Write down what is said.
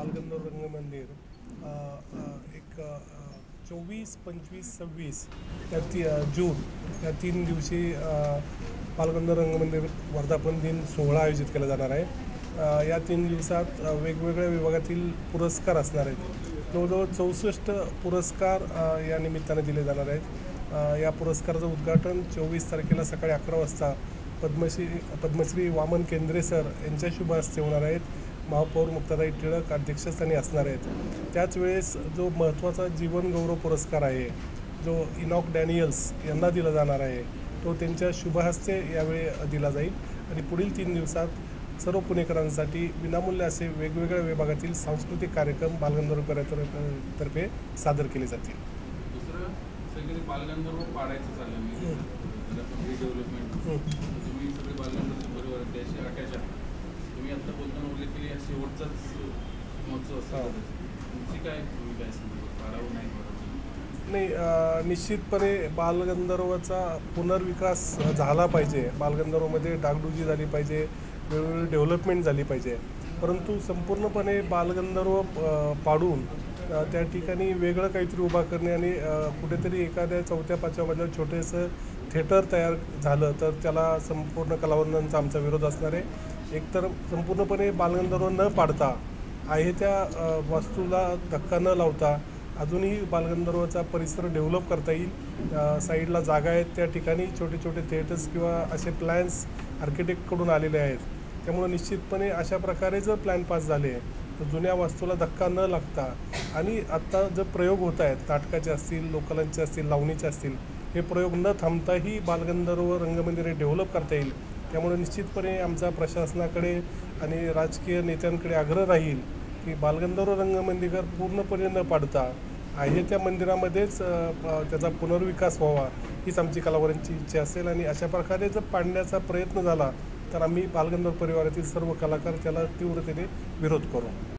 बालगंधर्व रंगमंदिर एक 24, 25, 26 जून या 3 दिवशी बालगंधर्व रंगमंदिर वर्धापन दिन सोहळा आयोजित केला जाणार आहे। या 3 दिवसात वेगवेगळ्या विभागातील पुरस्कार असणार आहेत। जवळजवळ 64 पुरस्कार या निमित्ताने दिले जाणार आहेत। या पुरस्काराचं उद्घाटन 24 तारखेला सकाळी 11 वाजता पद्मश्री वामन केंद्रे सर यांच्या शुभ हस्ते होणार आहेत। महापौर मुक्ताताई टिळक अध्यक्षस्थानी असणार आहेत। त्याच वेळेस जो महत्त्वाचा जीवन गौरव पुरस्कार आहे, जो इनॉक डॅनियल्स यांना दिला जाणार आहे, तो त्यांच्या शुभ हस्ते यावेळी दिला जाईल। आणि पुढील 3 दिवसात सर्व पुणेकरांसाठी विनामूल्य असे वेगवेगळ्या विभागातील सांस्कृतिक कार्यक्रम बालगंधर्व तर्फे सादर केले जातील। दुसरं सगळे बालगंधर्व पाडायचं चाललं मी डेव्हलपमेंट तुम्ही सगळे बालगंधर्व बरोबर त्याशी अटॅच आहे। तुम्ही आता बोलताना उल्लेख केली शेवटचाच महोत्सव असतो, तुमची काय भूमिका आहे पाडावं नाही पाडावं? नाही, निश्चितपणे बालगंधर्वचा पुनर्विकास झाला पाहिजे। बालगंधर्वमध्ये डागडुजी झाली पाहिजे, वेगवेगळी डेव्हलपमेंट झाली पाहिजे। परंतु संपूर्णपणे बालगंधर्व पाडून त्या ठिकाणी वेगळं काहीतरी उभा करणे आणि कुठेतरी एखाद्या 4थ्या-5व्या मधलं छोटेसं थिएटर तयार झालं तर त्याला संपूर्ण कलावंतांचा आमचा विरोध असणार आहे। एकतर संपूर्णपणे बालगंधर्व न पाडता आहे त्या वास्तूला धक्का न लावता अजूनही बालगंधर्वचा परिसर डेव्हलप करता येईल। साईडला जागा आहेत, त्या ठिकाणी छोटे छोटे थिएटर्स किंवा असे प्लॅन्स आर्किटेक्टकडून आलेले आहेत। त्यामुळे निश्चितपणे अशा प्रकारे जर प्लॅन पास झाले तर जुन्या वास्तूला धक्का न लागता आणि आत्ता जर प्रयोग होत आहेत, नाटकाचे असतील, लोककलांचे असतील, लावणीचे असतील, हे प्रयोग न थांबताही बालगंधर्व रंगमंदिरे डेव्हलप करता येईल। त्यामुळे निश्चितपणे आमचा प्रशासनाकडे आणि राजकीय नेत्यांकडे आग्रह राहील की बालगंधर्व रंगमंदिर पूर्णपणे न पाडता आहे त्या मंदिरामध्येच त्याचा पुनर्विकास व्हावा, हीच आमची कलावरांची इच्छा असेल। आणि अशा प्रकारे जर पाडण्याचा प्रयत्न झाला तर आम्ही बालगंधर्व परिवारातील सर्व कलाकार त्याला तीव्रतेने विरोध करू।